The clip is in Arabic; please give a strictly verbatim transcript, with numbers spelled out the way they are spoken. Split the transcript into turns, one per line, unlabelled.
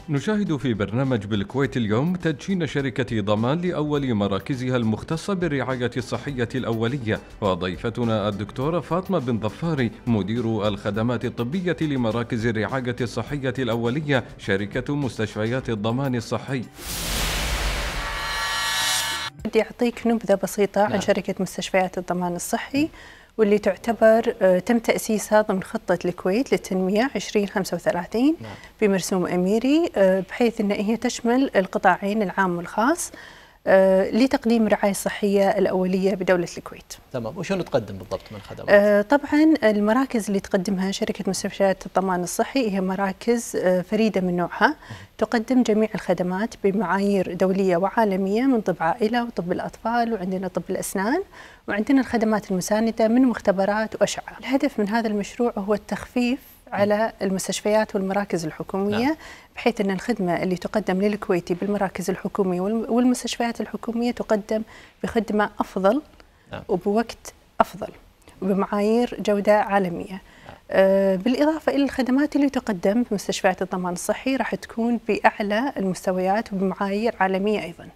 نشاهد في برنامج بالكويت اليوم تدشين شركة ضمان لأول مراكزها المختصة بالرعاية الصحية الأولية، وضيفتنا الدكتورة فاطمة بن ظفاري مدير الخدمات الطبية لمراكز الرعاية الصحية الأولية شركة مستشفيات الضمان الصحي.
بدي أعطيك نبذة بسيطة عن شركة مستشفيات الضمان الصحي، واللي تعتبر تم تأسيسها ضمن خطة الكويت للتنمية عشرين خمسة وثلاثين بمرسوم أميري، بحيث أن هي تشمل القطاعين العام والخاص لتقديم الرعاية الصحية الأولية بدولة الكويت.
تمام، وشو تقدم بالضبط من خدمات؟
آه طبعا المراكز اللي تقدمها شركة مستشفيات الضمان الصحي هي مراكز آه فريدة من نوعها، تقدم جميع الخدمات بمعايير دولية وعالمية، من طب عائلة وطب الأطفال، وعندنا طب الأسنان، وعندنا الخدمات المساندة من مختبرات وأشعة. الهدف من هذا المشروع هو التخفيف على المستشفيات والمراكز الحكومية، نعم. بحيث أن الخدمة اللي تقدم للكويتي بالمراكز الحكومية والمستشفيات الحكومية تقدم بخدمة أفضل، نعم. وبوقت أفضل وبمعايير جودة عالمية، نعم. آه بالإضافة إلى الخدمات اللي تقدم في مستشفيات الضمان الصحي راح تكون بأعلى المستويات وبمعايير عالمية أيضا.